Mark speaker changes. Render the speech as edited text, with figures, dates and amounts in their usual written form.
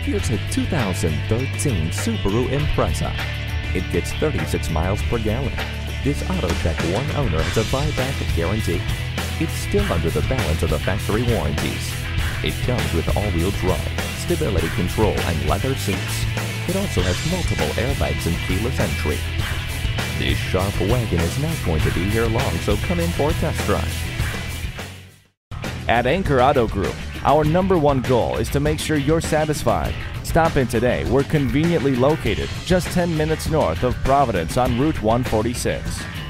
Speaker 1: Here's a 2013 Subaru Impreza. It gets 36 miles per gallon. This AutoCheck one owner has a buyback guarantee. It's still under the balance of the factory warranties. It comes with all-wheel drive, stability control, and leather seats. It also has multiple airbags and keyless entry. This sharp wagon is not going to be here long, so come in for a test drive.
Speaker 2: At Anchor Auto Group, our #1 goal is to make sure you're satisfied. Stop in today. We're conveniently located just 10 minutes north of Providence on Route 146.